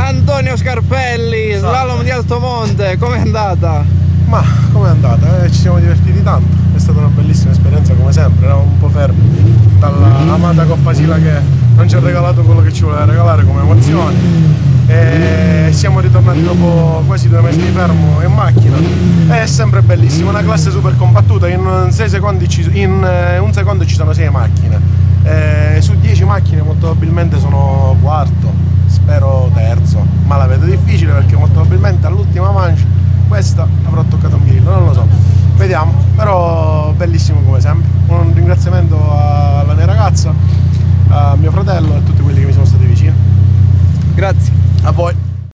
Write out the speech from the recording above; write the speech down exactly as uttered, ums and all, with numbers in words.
Antonio Scarpelli, slalom di Altomonte, com'è andata? Ma com'è andata? Eh, ci siamo divertiti tanto, è stata una bellissima esperienza come sempre, eravamo un po' fermi dalla amata Coppa Sila che non ci ha regalato quello che ci voleva regalare come emozioni e siamo ritornati dopo quasi due mesi di fermo in macchina. È sempre bellissimo, una classe super combattuta, in, sei secondi ci, in un secondo ci sono sei macchine, e su dieci macchine molto probabilmente sono quarto, spero terzo, ma la vedo difficile perché molto probabilmente all'ultima manche questa avrò toccato un grillo, non lo so, vediamo, però bellissimo come sempre. Un ringraziamento alla mia ragazza, a mio fratello e a tutti quelli che mi sono stati vicini. Grazie. A voi.